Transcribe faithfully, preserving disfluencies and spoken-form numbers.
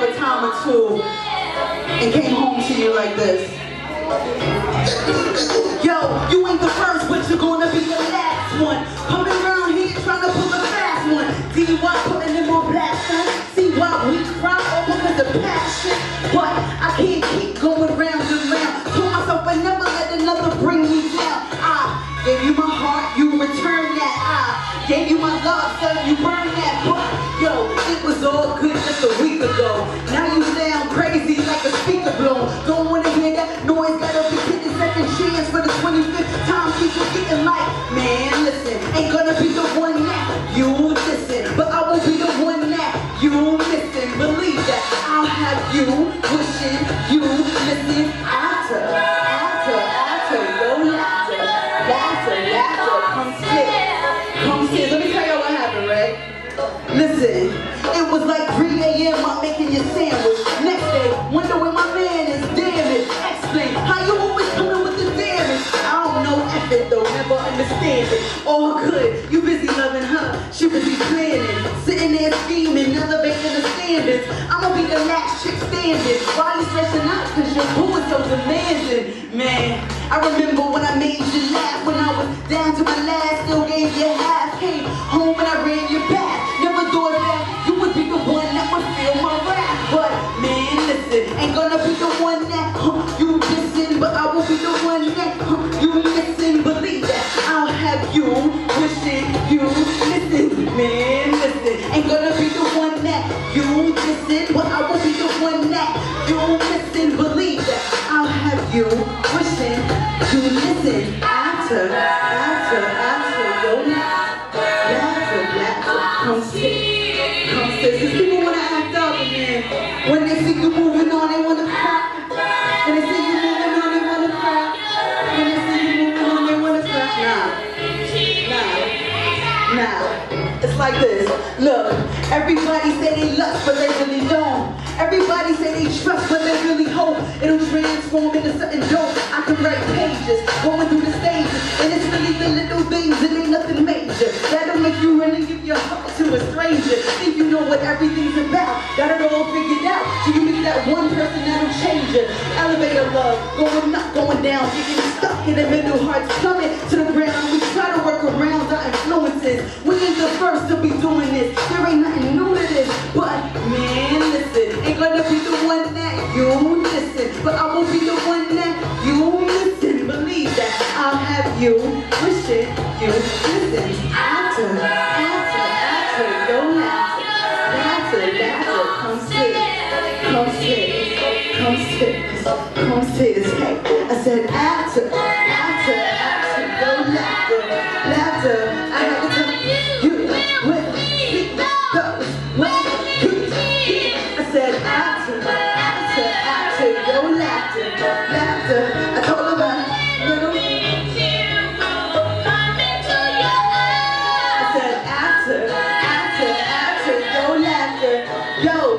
a time or two and came home to you like this. Yo, you ain't the first, but you're gonna be the last one. Coming around here trying to pull a fast one. D Y putting them on blast, son. See why we cry over because of passion. But I can't keep going round and round. Told myself I never let another bring me down. I gave you my heart, you return that. I gave you my love, son, you burn that. But yo, it was all good just a week ago. Now you sound crazy like a speaker blown. Don't wanna hear that noise, gotta be getting second chance for the twenty-fifth time. People getting like, man, listen, ain't gonna be the one that you listen, but I will be the one that you listen. Believe that I'll have you wishing you listen after, after, after, yo, laughter, laughter, laughter, come sit, come sit. Let me tell you what happened, right? Listen, it was like three A M I'm making your sandwich. Next day, wonder where my man is. Damn it, explain how you always coming with the damage. I don't know F it though, never understand it. All good, you busy loving her, she busy planning, sitting there scheming, elevating the standards. I'ma be the last chick standing. Why you stressing out? Cause your boo is so demanding. Man, I remember when I made you laugh, when I was down to my last, still gave you half. Came home and I ran you back. Never thought that you would be the one that would feel my wrath. But man, listen, ain't gonna be the one that huh, you listen, but I will be the one that huh, you listen. Believe that I'll have you wishing you listen. Man, listen, ain't gonna be the one that you listen, but I will be the one that you listen. Believe that I'll have you wishing you listen. After, after, after, yo, laughter, laughter, come sit, come sit. Cause people wanna act up, and then when they see you moving on, they wanna cry. When they see you moving on, they wanna cry. When they see you moving on, they wanna cry. Nah, nah, nah. It's like this. Look, everybody say they lust, but they really don't. Everybody say they trust, but they really hope it'll transform into something dope. I can write pages, going through the stages, and it's really the little things, it ain't nothing major. That'll make you really give your heart to a stranger. Think you know what everything's about, got it all figured out. So you meet that one person that'll change it. Elevator love, going up, going down, getting stuck in the middle, hearts plummet to the ground. We try to work around our influences. We ain't the first to be doing this. There ain't nothing new to this, but man, listen, ain't gonna be the one that you listen, but I will be the one that you listen. Believe that I'll have you wishing you listen. After, after, after, yo, laughter, laughter, laughter, come sit, come sit, come sit, come sit. Hey, I said after, after, after, yo, laughter, laughter. I have to tell you, you will see those when you see. I said after, after, after, yo, laughter, laughter. I told her about little. I said after, after, after, yo, laughter, yo.